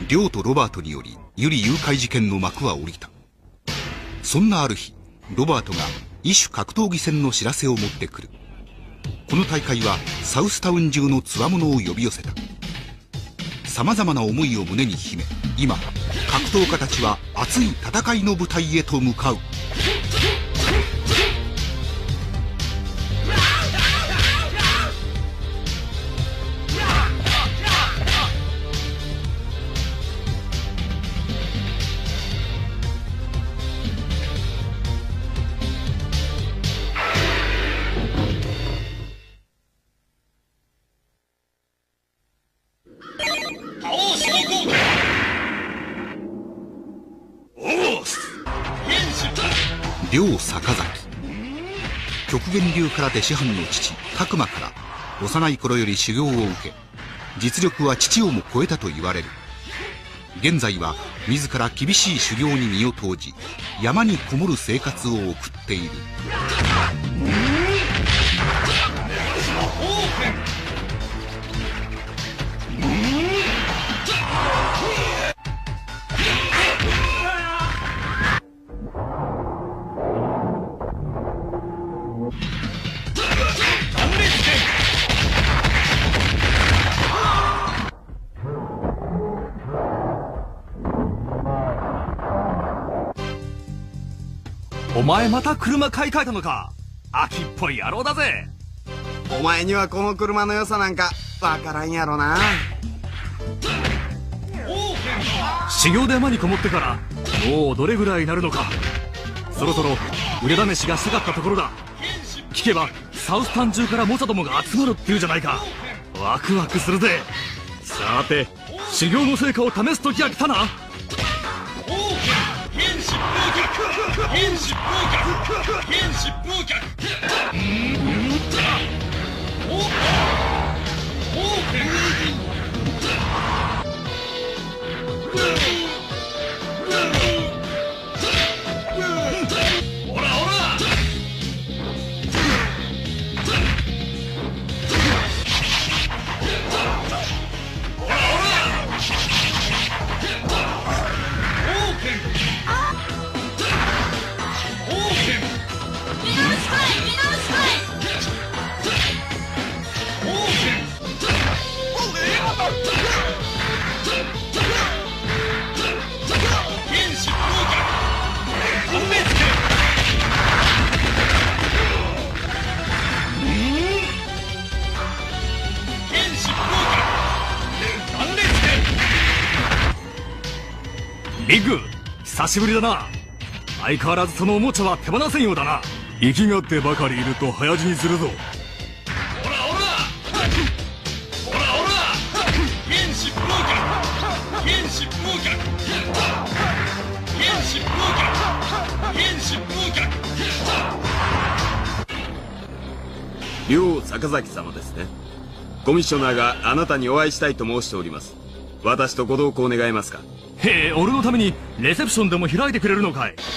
リョウとロバートによりユリ誘拐事件の幕は下りた。そんなある日、ロバートが異種格闘技戦の知らせを持ってくる。この大会はサウスタウン中の強者を呼び寄せた。さまざまな思いを胸に秘め、今格闘家たちは熱い戦いの舞台へと向かう。両坂崎、極限流空手師範の父拓磨から幼い頃より修行を受け、実力は父をも超えたと言われる。現在は自ら厳しい修行に身を投じ、山にこもる生活を送っている。 お前また車買い替えたのか。秋っぽい野郎だぜ。 お前にはこの車の良さなんかわからんやろな。 修行で山にこもってからもうどれぐらいになるのか。そろそろ腕試しがしたかったところだ。聞けばサウスタン中から猛者どもが集まるっていうじゃないか。ワクワクするぜ。さて修行の成果を試す時が来たな。ビッグ、久しぶりだな。相変わらずそのおもちゃは手放せんようだな。生きがってばかりいると早死にするぞ。 オラオラオラオラ原子風脚原子風脚原子風脚原子風脚。 両坂崎様ですね。コミッショナーがあなたにお会いしたいと申しております。私とご同行願えますか。 へえ、俺のためにレセプションでも開いてくれるのかい。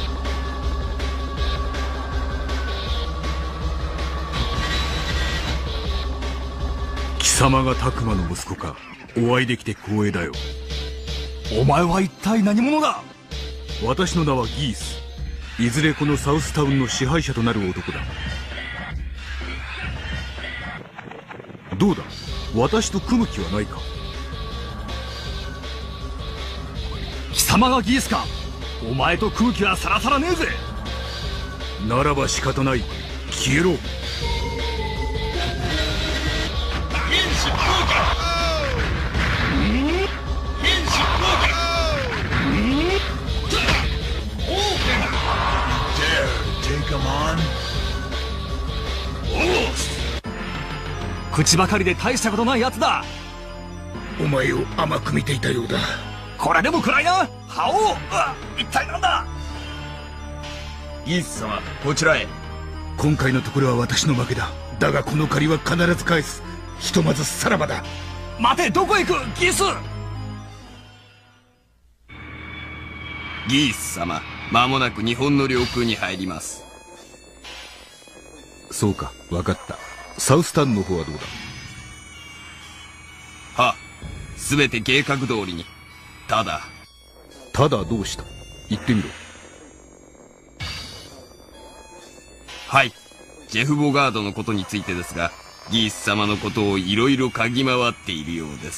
貴様が拓磨の息子か。お会いできて光栄だよ。 お前は一体何者だ。 私の名はギース。いずれこのサウスタウンの支配者となる男だ。どうだ、私と組む気はないか。 貴様がギースか。お前と組む気はさらさらねえぜ。 ならば仕方ない、消えろ。 口ばかりで大したことないやつだ。 お前を甘く見ていたようだ。 これでも暗いな。覇王、一体なんだ。 ギース様、こちらへ。 今回のところは私の負けだ。だがこの借りは必ず返す。ひとまずさらばだ。 待て、どこへ行くギース。 ギース様、間もなく日本の領空に入ります。 そうか、分かった。サウスタンの方はどうだ。 は、すべて計画通りに。 ただ。 ただどうした？言ってみろ。 はい。ジェフ・ボガードのことについてですが、ギース様のことをいろいろ嗅ぎ回っているようです。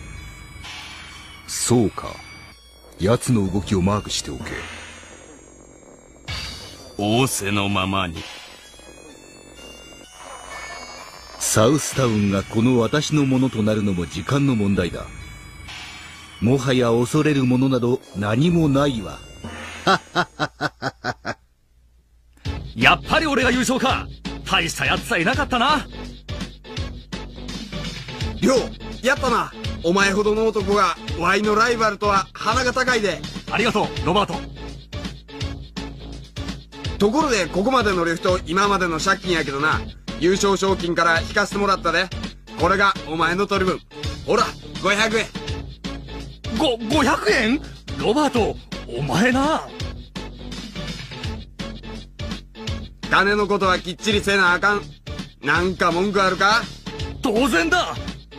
そうか。奴の動きをマークしておけ。 仰せのままに。 サウスタウンがこの私のものとなるのも時間の問題だ。もはや恐れるものなど何もないわ。 やっぱり俺が優勝か。大したやつさいなかったな。 りょう、やったな。お前ほどの男がワイのライバルとは鼻が高いで。 ありがとう、ロバート。 ところでここまでの呂布と今までの借金やけどな、優勝賞金から引かせてもらったで。これがお前の取り分。ほら、500円。 500円？ロバート、お前な。 金のことはきっちりせなあかん。なんか文句あるか？ 当然だ。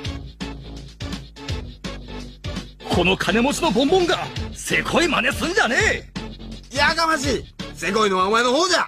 この金持ちのボンボンがせこい真似すんじゃねえ。やかましい。せこいのはお前の方じゃ。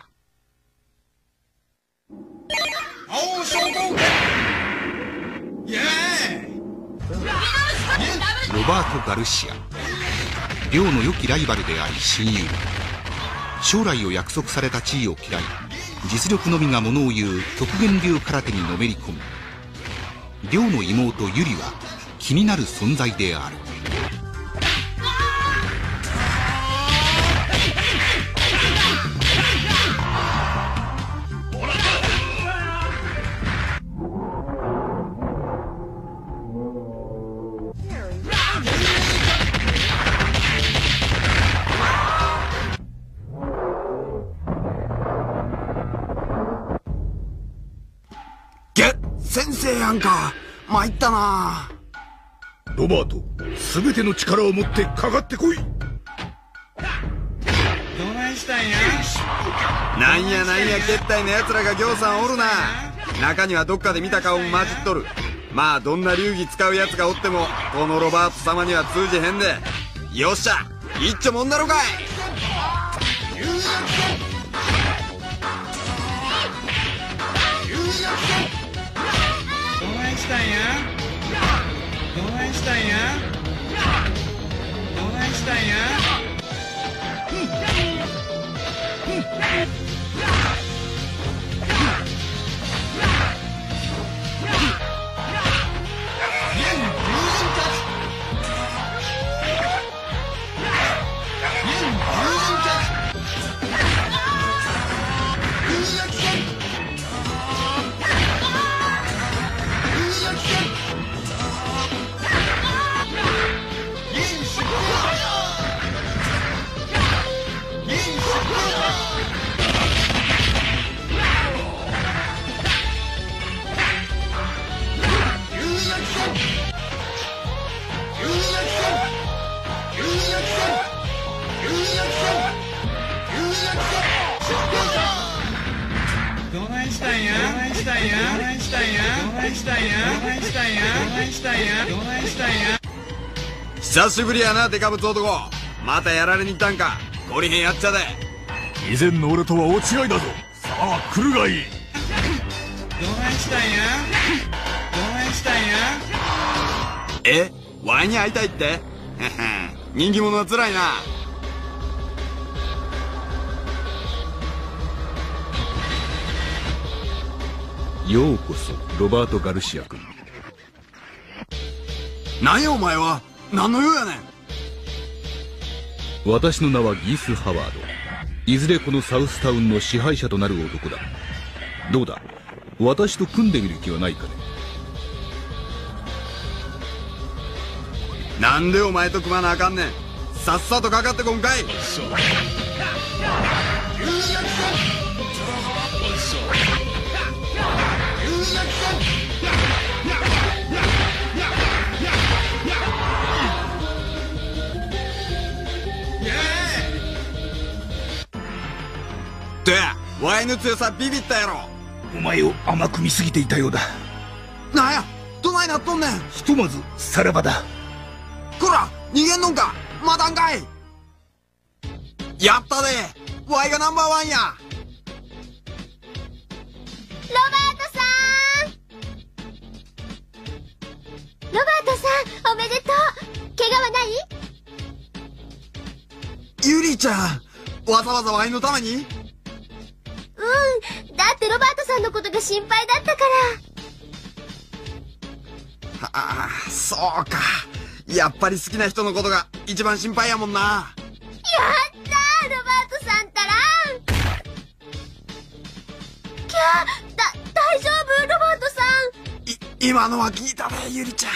青昇降拳。イエーイ。 ロバート・ガルシア、リョウの良きライバルであり親友。将来を約束された地位を嫌い、実力のみがものを言う極限流空手にのめり込む。リョウの妹ユリは気になる存在である。 先生やんか。参ったな。 ロバート、全ての力を持ってかかってこい。 どないしたんや。 なんやなんや、けったいな奴らがぎょうさんおるな。中にはどっかで見た顔も混じっとる。まあどんな流儀使う奴がおってもこのロバート様には通じへんで。よっしゃ、一丁もんだろかい。 どないしたんや。どないしたんや。どないしたんや。 久しぶりやな、デカブツ男。またやられに行ったんか。懲りへんやっちゃで。 以前の俺とは大違いだぞ。さあ来るがいい。 どないしたんや。どないしたんや。 え、ワイに会いたいって。人気者はつらいな。 ようこそロバート・ガルシア君。 なんやお前は。何の用やねん。 私の名はギース・ハワード。いずれこのサウスタウンの支配者となる男だ。どうだ、私と組んでみる気はないかね。 なんでお前と組まなあかんねん。さっさとかかってこんかい。どや、ワイの強さビビったやろ。 お前を甘く見すぎていたようだ。 なんや、どないなっとんねん。 ひとまずさらばだ。 こら、 逃げんのんか。またんかい。やったで。わいがナンバーワンや。 ロバートさん、ロバートさん、おめでとう。怪我はない？ ユリちゃん、わざわざワイのために？ うん、だってロバートさんのことが心配だったから。 ああ、そうか。やっぱり好きな人のことが一番心配やもんな。 やったー、ロバートさんたらん。大丈夫ロバートさん。 今のは聞いたね、ユリちゃん。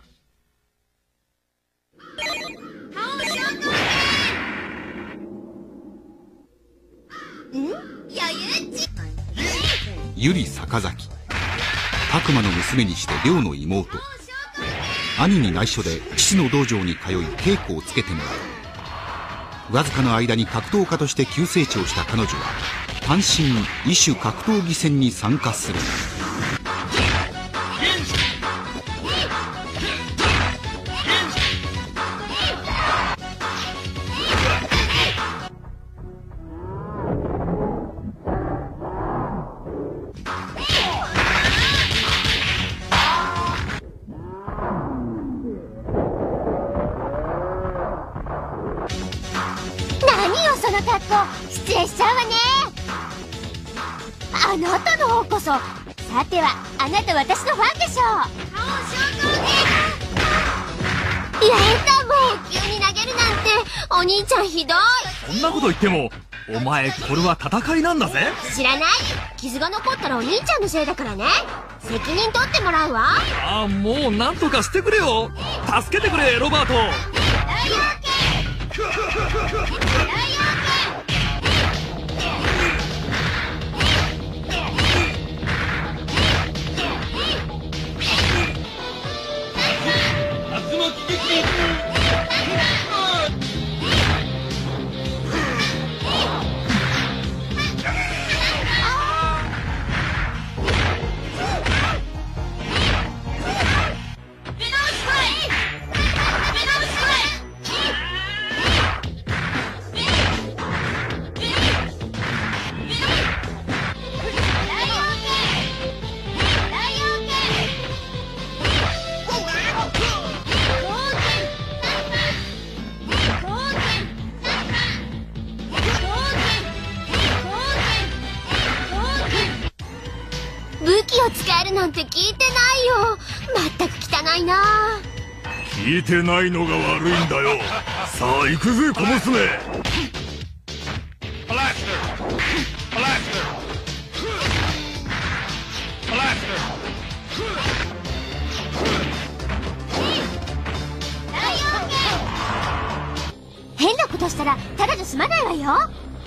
ユリ坂崎、拓磨の娘にして亮の妹。兄に内緒で父の道場に通い稽古をつけてもらう。わずかの間に格闘家として急成長した彼女は単身異種格闘技戦に参加する。 何よその格好、失礼しちゃうわね。あなたの方こそ。さてはあなた私のファンでしょう。やだ、もう急に投げるなんてお兄ちゃんひどい。 そんなこと言ってもお前、これは戦いなんだぜ。 知らない。傷が残ったらお兄ちゃんのせいだからね。責任取ってもらうわ。 ああ、もうなんとかしてくれよ。助けてくれ、ロバート。 武器を使えるなんて聞いてないよ。まったく汚いな。 聞いてないのが悪いんだよ。さあ行くぜ、小娘。 変なことしたらただじゃ済まないわよ。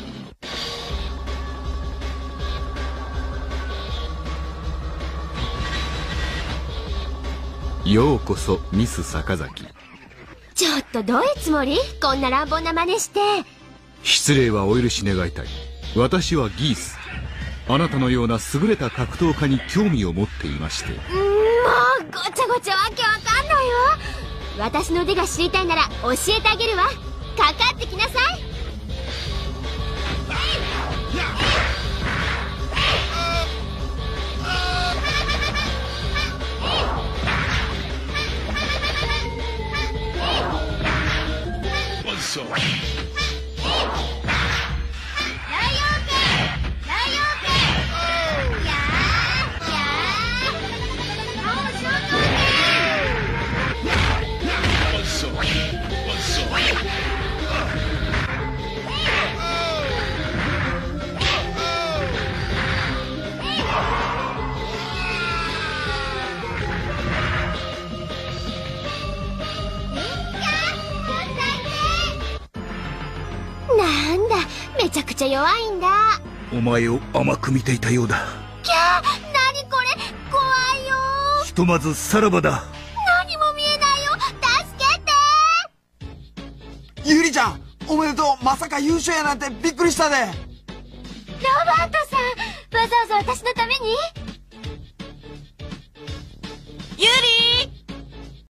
ようこそミス坂崎。 ちょっとどういうつもり？こんな乱暴な真似して。 失礼はお許し願いたい。私はギース。あなたのような優れた格闘家に興味を持っていまして。 もうごちゃごちゃわけわかんないわ。私の腕が知りたいなら教えてあげるわ。かかってきなさい。なんだ、めちゃくちゃ弱いんだ。 お前を甘く見ていたようだ。 キャー、何これ、怖いよ。 ひとまずさらばだ。 何も見えないよ、助けて。 ユリちゃん、おめでとう。まさか優勝やなんてびっくりしたで。 ロバートさん、わざわざ私のために？